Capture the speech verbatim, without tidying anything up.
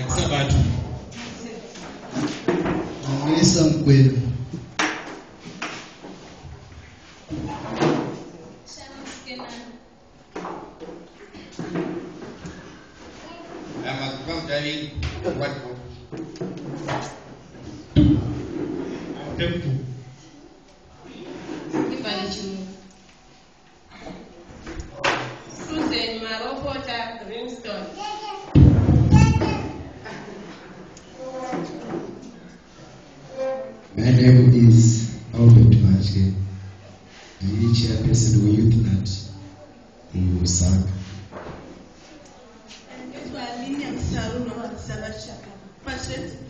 Sabatu. Ngesa mkwenu. I must come telling what Tempo. Susan Marofota Greenstone. My name is Albert Mache. I'm the chairperson of Youth Nut in Lusaka. And this was Lilian Saruno Salachaka. Pastor.